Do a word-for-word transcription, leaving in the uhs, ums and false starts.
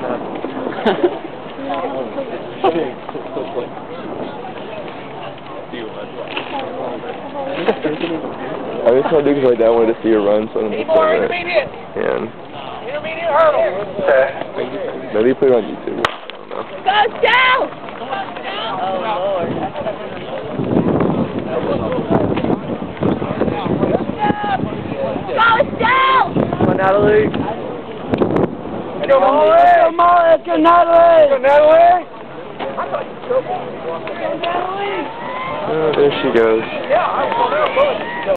I just told you because my dad wanted to see her run, so I'm just playing it. And intermediate hurdle. Okay. maybe put it on YouTube. I don't know. Go south! Oh Lord. Go south! Come on, Natalie. Let's go, Molly. Let's go, Molly. Let's go, Natalie. Let's go, Natalie. Oh, there she goes. Yeah, I